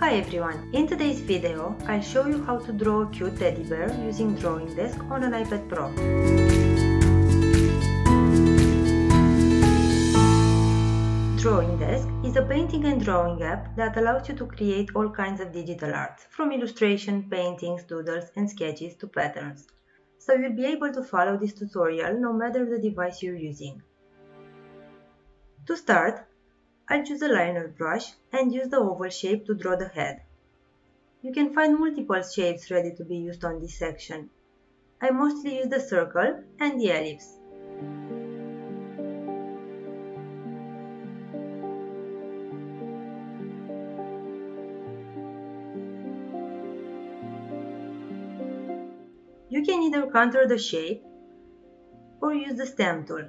Hi everyone! In today's video, I'll show you how to draw a cute teddy bear using Drawing Desk on an iPad Pro. Drawing Desk is a painting and drawing app that allows you to create all kinds of digital art, from illustration, paintings, doodles and sketches to patterns. So you'll be able to follow this tutorial no matter the device you're using. To start, I'll choose a liner brush and use the oval shape to draw the head. You can find multiple shapes ready to be used on this section. I mostly use the circle and the ellipse. You can either contour the shape or use the stamp tool.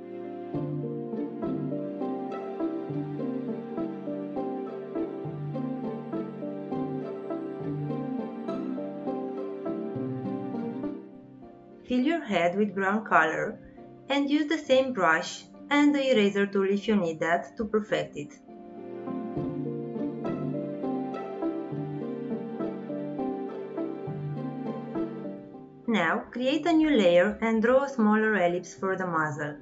Fill your head with brown color and use the same brush and the eraser tool if you need that to perfect it. Now create a new layer and draw a smaller ellipse for the muzzle.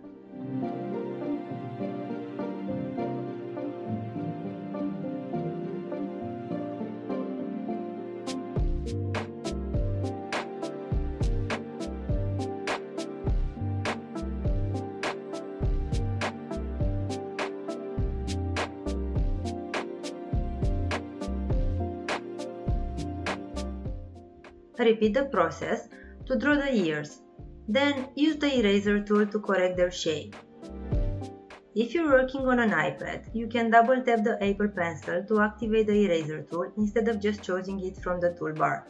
Repeat the process to draw the ears, then use the eraser tool to correct their shape. If you're working on an iPad, you can double tap the Apple Pencil to activate the eraser tool instead of just choosing it from the toolbar.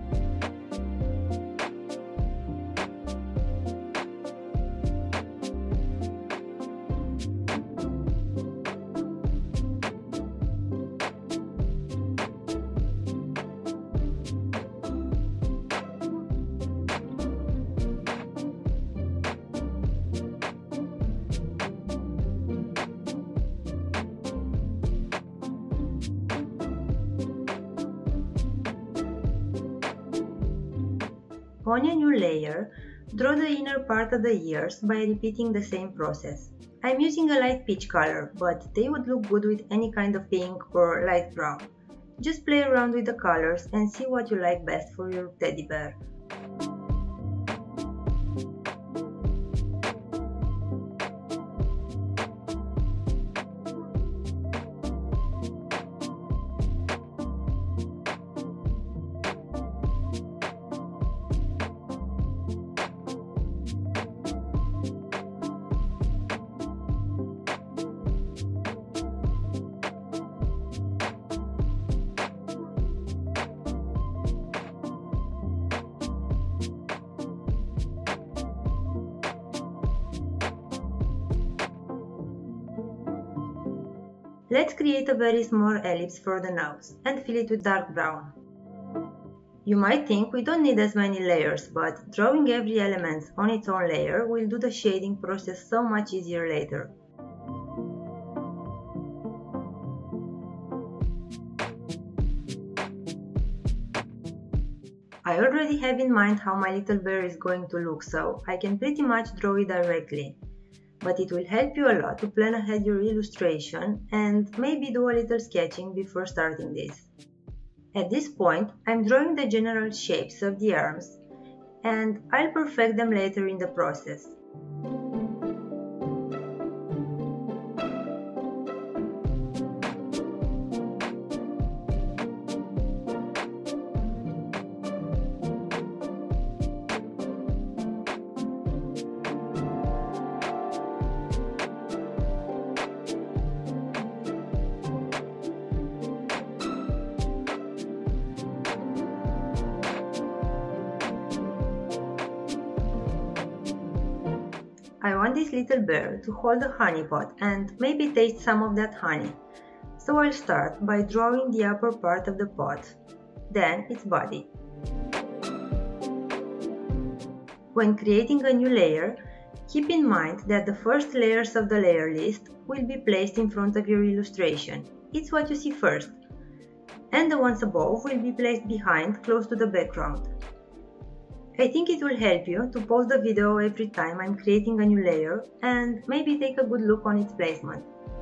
On a new layer, draw the inner part of the ears by repeating the same process. I'm using a light peach color, but they would look good with any kind of pink or light brown. Just play around with the colors and see what you like best for your teddy bear. Let's create a very small ellipse for the nose and fill it with dark brown. You might think we don't need as many layers, but drawing every element on its own layer will do the shading process so much easier later. I already have in mind how my little bear is going to look, so I can pretty much draw it directly. But it will help you a lot to plan ahead your illustration and maybe do a little sketching before starting this. At this point, I'm drawing the general shapes of the arms and I'll perfect them later in the process. I want this little bear to hold a honey pot and maybe taste some of that honey. So I'll start by drawing the upper part of the pot, then its body. When creating a new layer, keep in mind that the first layers of the layer list will be placed in front of your illustration. It's what you see first. and the ones above will be placed behind, close to the background. I think it will help you to pause the video every time I'm creating a new layer and maybe take a good look on its placement.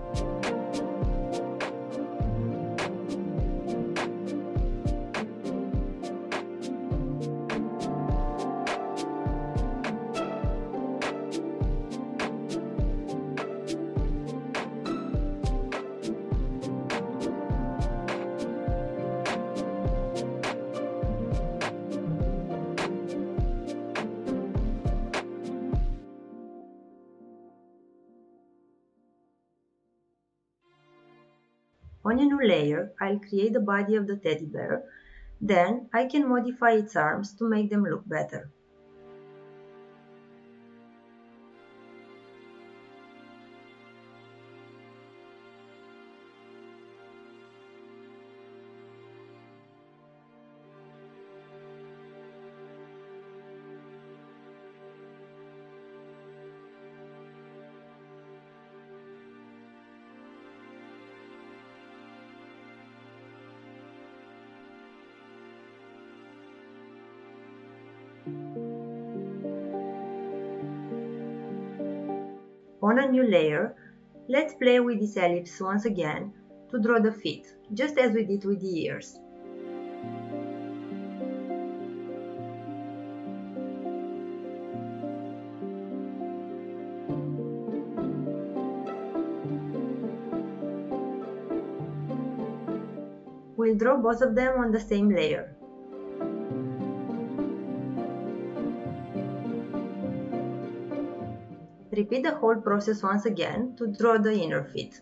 On a new layer, I'll create the body of the teddy bear, then I can modify its arms to make them look better. On a new layer, let's play with this ellipse once again to draw the feet, just as we did with the ears. We'll draw both of them on the same layer. Repeat the whole process once again to draw the inner feet.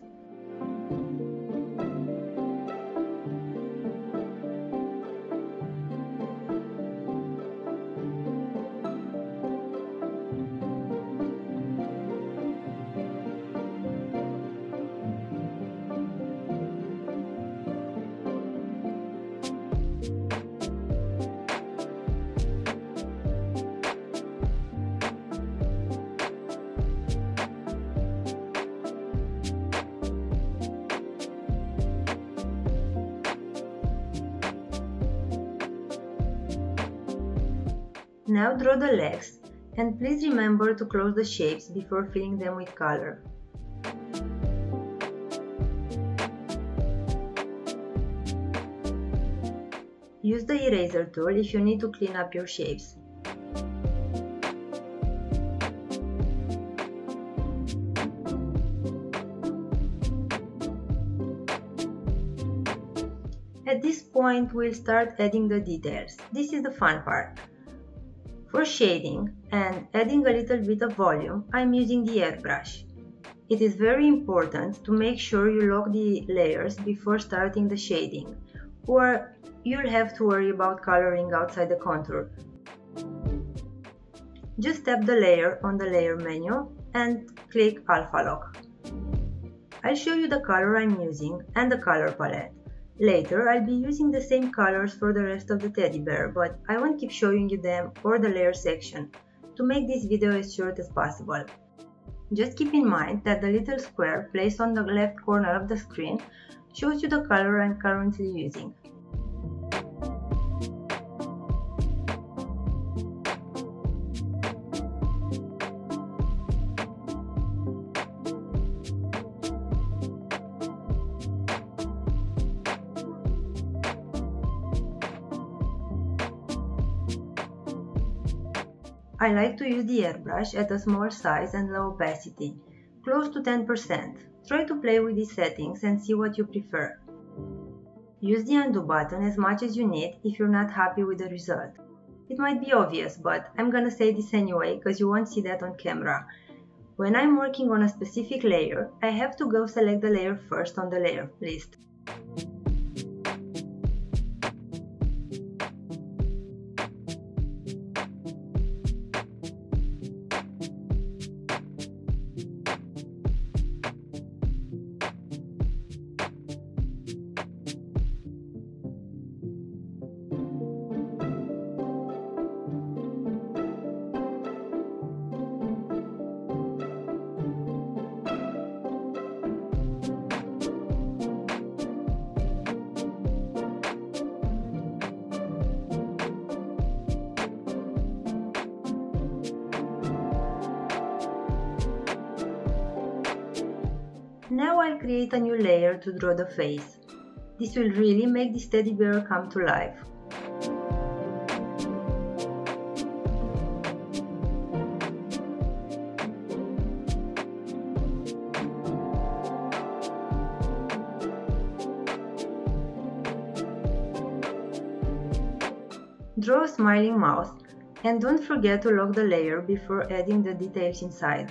Now draw the legs, and please remember to close the shapes before filling them with color. Use the eraser tool if you need to clean up your shapes. At this point, we'll start adding the details. This is the fun part. For shading and adding a little bit of volume, I'm using the airbrush. It is very important to make sure you lock the layers before starting the shading, or you'll have to worry about coloring outside the contour. Just tap the layer on the layer menu and click Alpha Lock. I'll show you the color I'm using and the color palette. Later, I'll be using the same colors for the rest of the teddy bear, but I won't keep showing you them or the layer section to make this video as short as possible. Just keep in mind that the little square placed on the left corner of the screen shows you the color I'm currently using. I like to use the airbrush at a small size and low opacity, close to 10%. Try to play with these settings and see what you prefer. Use the undo button as much as you need if you're not happy with the result. It might be obvious, but I'm gonna say this anyway because you won't see that on camera. When I'm working on a specific layer, I have to go select the layer first on the layer list. I'll create a new layer to draw the face. This will really make this teddy bear come to life. Draw a smiling mouth, and don't forget to lock the layer before adding the details inside.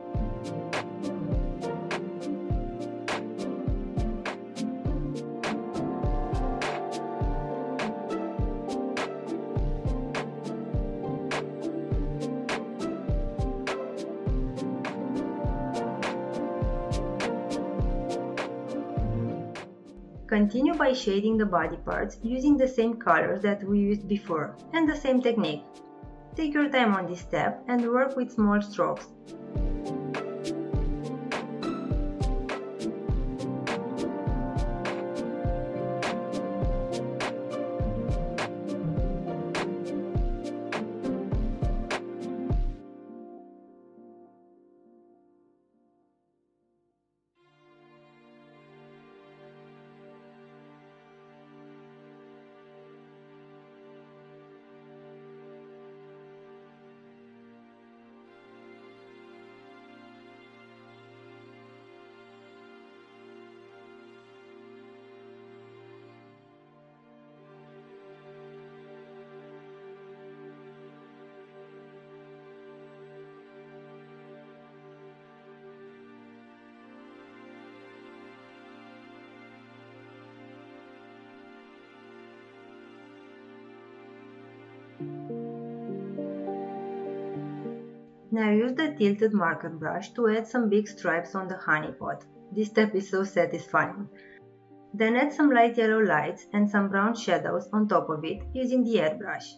Continue by shading the body parts using the same colors that we used before and the same technique. Take your time on this step and work with small strokes. Now use the tilted marker brush to add some big stripes on the honey pot. This step is so satisfying. Then add some light yellow lights and some brown shadows on top of it using the airbrush.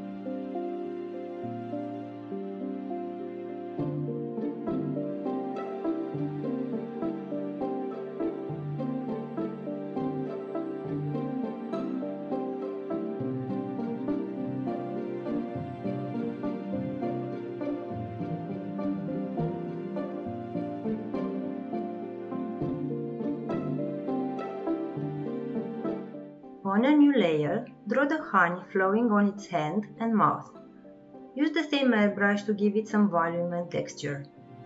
On a new layer, draw the honey flowing on its hand and mouth. Use the same airbrush to give it some volume and texture.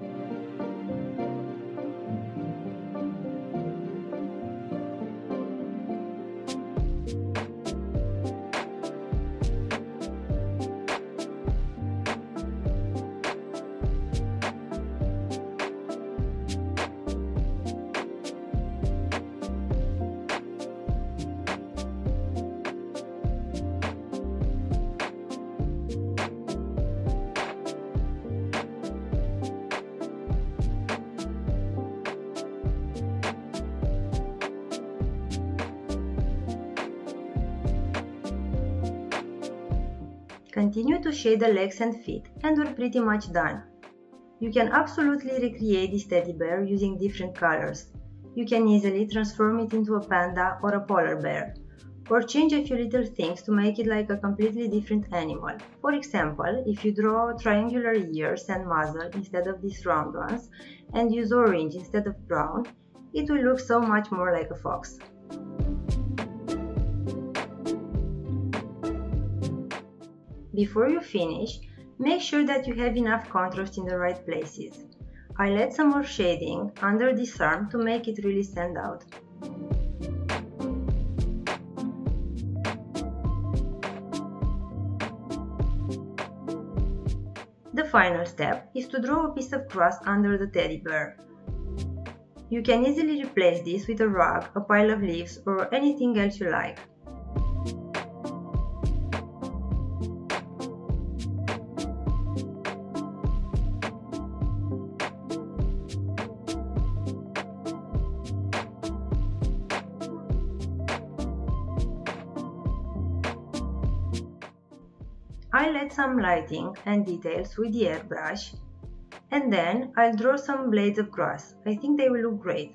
Continue to shade the legs and feet, and we're pretty much done. You can absolutely recreate this teddy bear using different colors. You can easily transform it into a panda or a polar bear, or change a few little things to make it like a completely different animal. For example, if you draw triangular ears and muzzle instead of these round ones, and use orange instead of brown, it will look so much more like a fox. Before you finish, make sure that you have enough contrast in the right places. I'll add some more shading under this arm to make it really stand out. The final step is to draw a piece of crust under the teddy bear. You can easily replace this with a rug, a pile of leaves, or anything else you like. I'll add some lighting and details with the airbrush, and then I'll draw some blades of grass. I think they will look great.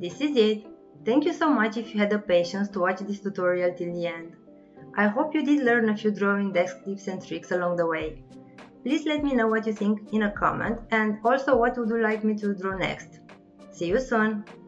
This is it. Thank you so much if you had the patience to watch this tutorial till the end. I hope you did learn a few drawing desk tips and tricks along the way. Please let me know what you think in a comment, and also what would you like me to draw next. See you soon!